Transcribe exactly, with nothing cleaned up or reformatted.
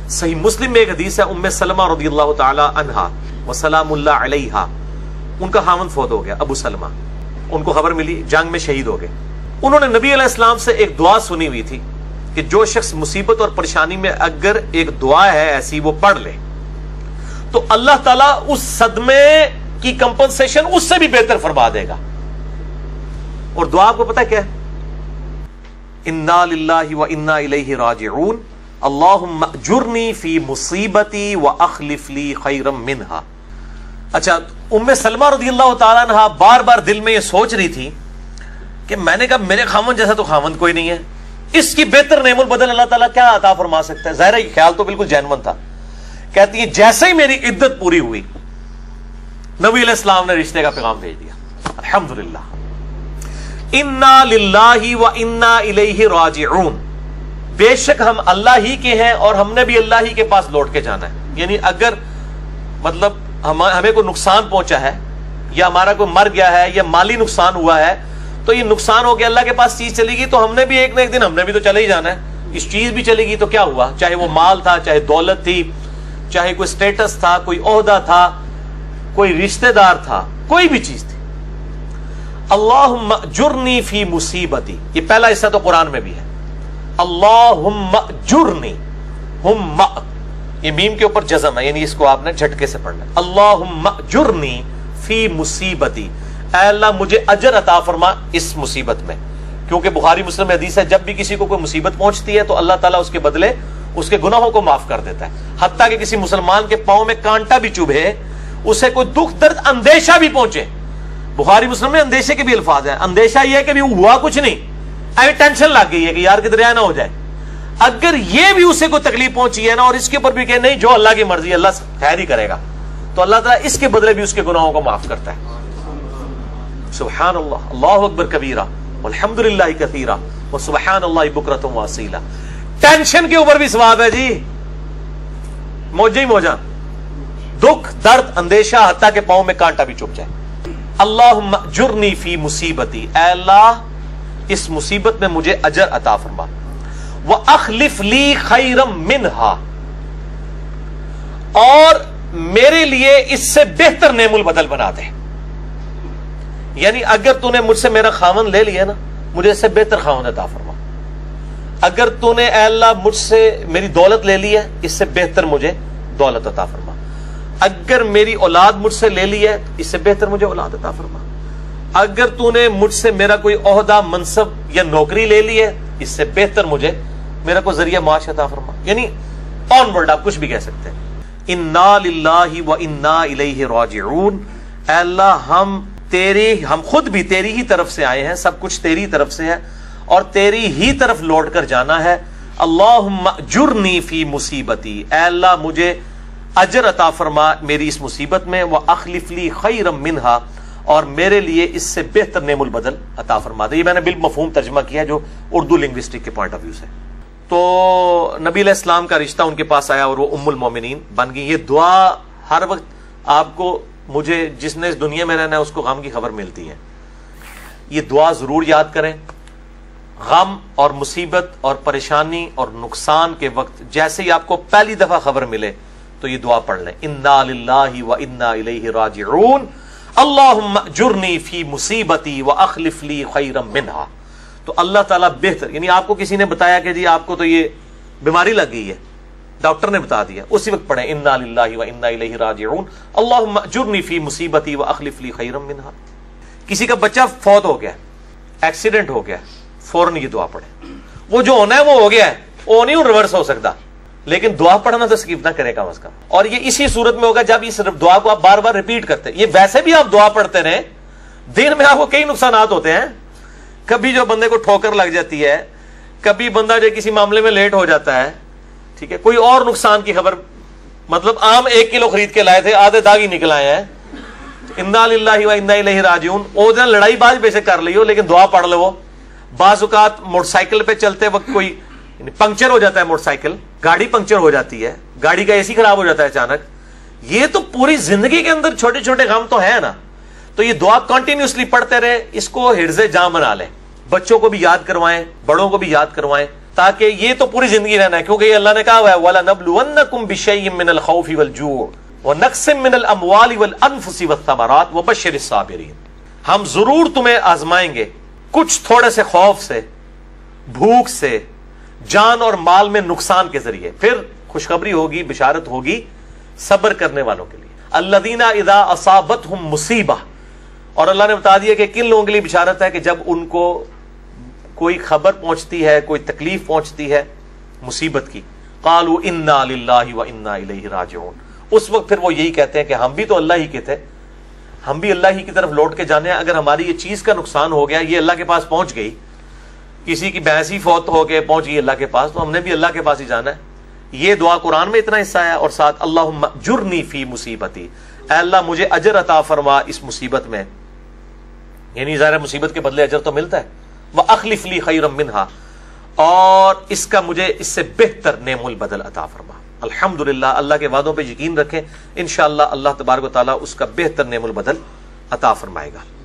صحیح مسلم میں ایک حدیث ہے، ام سلمہ رضی اللہ تعالی عنہا وسلام اللہ علیہا، ان کا خاوند فوت ہو گیا ابو سلمہ، ان کو خبر ملی، جنگ میں شہید ہو گئے۔ انہوں نے نبی علیہ السلام سے ایک دعا سنی ہوئی تھی کہ جو شخص مصیبت اور پریشانی میں اگر ایک دعا ہے ایسی وہ پڑھ لے تو اللہ تعالیٰ اس صدمے کی کمپنسیشن اس سے بھی بہتر فرما دے گا۔ اور دعا آپ کو پتہ کیا ہے؟ انا للہ و انا الیہ راجعون اللہم اجرنی فی مصیبتی و اخلف لی خیرا منہا۔ اچھا، ام سلمہ رضی اللہ تعالیٰ عنہ بار بار دل میں یہ سوچ رہی تھی کہ میں نے کہا میرے خاوند جیسا تو خاوند کوئی نہیں ہے، اس کی بہتر نعم البدل اللہ تعالیٰ کیا عطا فرما سکتا ہے؟ ظاہر ہے خیال تو بالکل جینون تھا۔ کہتی ہے جیسے ہی میری عدت پوری ہوئی نبی علیہ السلام نے رشتے کا پیغام بھیج دیا، الحمدللہ۔ انا للہ و انا الیہ راجعون، بے شک ہم اللہ ہی کے ہیں اور ہم نے بھی اللہ ہی کے پاس لوٹ کے جانا ہے۔ یعنی اگر مطلب ہمیں کوئی نقصان پہنچا ہے یا ہمارا کوئی مر گیا ہے یا مالی نقصان ہوا ہے تو یہ نقصان ہو کے اللہ کے پاس چیز چلی گئی تو ہم نے بھی ایک نہ ایک دن ہم نے بھی تو چلے ہی جانا ہے، اس چیز بھی چلے گی تو کیا ہوا، چاہے وہ مال تھا، چاہے دولت تھی، چاہے کوئی سٹیٹس تھا، کوئی عہدہ تھا، کوئی رشتہ دار تھا، کوئی بھی چیز تھی۔ اللہم اجرنی فی مصیبتی، یہ پہلا حصہ تو قرآن میں بھی ہے، اللہم اجرنی، ہم یہ میم کے اوپر جزم ہے، یعنی اس کو آپ نے جھٹکے سے پڑھنا ہے، اللہم اجرنی فی مصیبتی، اے اللہ مجھے اجر عطا فرما اس مصیبت میں، کیونکہ بخاری مسلم میں حدیث ہے جب بھی کسی کو کوئی مصیبت پہنچتی ہے تو اللہ تعالیٰ اس کے بدلے اس کے گناہوں کو معاف کر دیتا ہے، حتیٰ کہ کسی مسلمان کے پاؤں میں کانٹا بھی چبھے، اسے کوئی دکھ درد اندیشہ بھی پہنچے، بخاری مسلم میں اندیشے کے بھی الفاظ ہیں، اندیشہ یہ ہے کہ بھی ہوا کچھ نہیں، ابھی ٹینشن لگ گئی ہے کہ یار کدھر نہ ہو جائے، اگر یہ بھی اسے کوئی تکلیف پہنچی ہے نا اور اس کے اوپر بھی کہ نہیں جو اللہ کی مرضی اللہ خیر ہی کرے گا تو اللہ تعالیٰ اس کے بدلے بھی اس کے گناہوں کو معاف کرتا ہے۔ سبحان اللہ، اللہ اکبر کبیرہ والحمد للہ کثیرہ وسبحان اللہ بکرۃ واصیلہ۔ ٹینشن کے اوپر بھی ثواب ہے جی، موجہ ہی موجہ، دکھ درد اندیشہ حتیٰ کہ پاؤں میں کانٹا بھی چپ جائے۔ اللہم اجرنی فی مصیبتی، اے اللہ اس مصیبت میں مجھے اجر عطا فرما، وَأَخْلِفْ لِي خَيْرًا مِّنْهَا، اور میرے لیے اس سے بہتر نعم البدل بنا دے۔ یعنی اگر تو نے مجھ سے میرا خاوند لے لیا نا مجھے اس سے بہتر خاوند عطا فرما، اگر تو نے اے اللہ مجھ سے میری دولت لے لی ہے اس سے بہتر مجھے دولت عطا فرما، اگر میری اولاد مجھ سے لے لی ہے اس سے بہتر مجھے اولاد عطا فرما، اگر تو نے مجھ سے میرا کوئی عہدہ منصب یا نوکری لے لی ہے اس سے بہتر مجھے میرا کوئی ذریعہ معاش عطا فرما۔ یعنی آن ورڈ آپ کچھ بھی کہہ سکتے ہیں۔ انا للہ و انا الیہ راجعون، اے اللہ ہم تیری ہم خود بھی تیری ہی طرف سے آئے ہیں، سب کچھ تیری طرف سے ہے اور تیری ہی طرف لوٹ کر جانا ہے۔ اللہم اجرنی فی مصیبتی، اے اللہ مجھے اجر عطا فرما میری اس مصیبت میں، واخلف لی خیرا منہا، اور میرے لیے اس سے بہتر نعم البدل عطا فرما دے۔ یہ میں نے بالمفہوم ترجمہ کیا جو اردو لنگوسٹک کے پوائنٹ آف ویو سے۔ تو نبی علیہ السلام کا رشتہ ان کے پاس آیا اور وہ ام المومنین بن گئی۔ یہ دعا ہر وقت آپ کو، مجھے جس نے اس دنیا میں رہنا ہے اس کو غم کی خبر ملتی ہے، یہ دعا ضرور یاد کریں۔ غم اور مصیبت اور پریشانی اور نقصان کے وقت جیسے ہی آپ کو پہلی دفعہ خبر ملے تو یہ دعا پڑھ لیں، انا للہ و انا الیہ راجعون اللہم اجرنی فی مصیبتی واخلف لی خیرا منہا۔ تو اللہ تعالیٰ بہتر، یعنی آپ کو کسی نے بتایا کہ جی آپ کو تو یہ بیماری لگ گئی ہے، ڈاکٹر نے بتا دیا، اسی وقت پڑھیں انا للہ و انا الیہ راجعون اللہم اجرنی فی مصیبتی واخلف لی خیرا منہا۔ کسی کا بچہ فوت ہو گیا، ایکسیڈنٹ ہو گیا، فوراً یہ دعا پڑھیں، وہ جو ہونا ہے وہ ہو گیا ہے، وہ نہیں ریورس ہو سکتا، لیکن دعا پڑھنا تو سکپ نہ کرے کم از کم۔ اور یہ اسی صورت میں ہوگا جب اس دعا کو آپ بار بار ریپیٹ کرتے ہیں۔ یہ ویسے بھی آپ دعا پڑھتے رہیں، دن میں آپ کو کئی نقصانات ہوتے ہیں، کبھی جو بندے کو ٹھوکر لگ جاتی ہے، کبھی بندہ جو کسی معاملے میں لیٹ ہو جاتا ہے، ٹھیک ہے، کوئی اور نقصان کی خبر، مطلب آم ایک کلو خرید کے لائے تھے آدھے داغ ہی نکل آئے ہیں، انا للہ و انا الیہ راجعون، او دن لڑائی باز بے شک کر لی ہو لیکن دعا پڑھ لو۔ بعض اوقات موٹر سائیکل پہ چلتے وقت کوئی پنکچر ہو جاتا ہے، موٹر سائیکل گاڑی پنکچر ہو جاتی ہے، گاڑی کا اے سی خراب ہو جاتا ہے اچانک، یہ تو پوری زندگی کے اندر چھوٹے چھوٹے غم تو ہے نا، تو یہ دعا کنٹینیوسلی پڑھتے رہے، اس کو حرز جاں بنا لیں، بچوں کو بھی یاد کروائیں، بڑوں کو بھی یاد کروائیں، تاکہ یہ تو پوری زندگی رہنا ہے، کیونکہ یہ اللہ نے کہا ہوا ہے وَلَنَبْلُوَنَّكُمْ بِشَيْءٍ مِّنَ الْخَوْفِ وَالْجُوعِ وَنَقْصٍ مِّنَ الْأَمْوَالِ وَالْأَنفُسِ وَالثَّمَرَاتِ وَبَشِّرِ الصَّابِرِينَ، ہم ضرور تمہیں آزمائیں گے کچھ تھوڑے سے خوف سے، بھوک سے، جان اور مال میں نقصان کے ذریعے، پھر خوشخبری ہوگی، بشارت ہوگی صبر کرنے والوں کے لیے۔ الذین اذا اصابتہم مصیبہ، اور اللہ نے بتا دیا کہ کن لوگوں کے لیے بشارت ہے کہ جب ان کو کوئی خبر پہنچتی ہے، کوئی تکلیف پہنچتی ہے مصیبت کی، قالوا انا للہ وانا الیہ راجعون، اس وقت پھر وہ یہی کہتے ہیں کہ ہم بھی تو اللہ ہی کے تھے، ہم بھی اللہ ہی کی طرف لوٹ کے جانے ہیں، اگر ہماری یہ چیز کا نقصان ہو گیا، یہ اللہ کے پاس پہنچ گئی، کسی کی بھینس ہی فوت ہو کے پہنچ گئی اللہ کے پاس، تو ہم نے بھی اللہ کے پاس ہی جانا ہے۔ یہ دعا قرآن میں اتنا حصہ ہے، اور ساتھ اللہم اجرنی فی مصیبتی، اے اللہ مجھے اجر عطا فرما اس مصیبت میں، یعنی ظاہر مصیبت کے بدلے اجر تو ملتا ہے، وَأَخْلِفْ لِي خَيْرًا مِّنْهَا، اور اس کا مجھے اس سے بہتر نعم البدل عطا فرما۔ الحمدللہ، اللہ کے وعدوں پہ یقین رکھیں، انشاءاللہ اللہ تبارک و تعالیٰ اس کا بہتر نعم البدل عطا فرمائے گا۔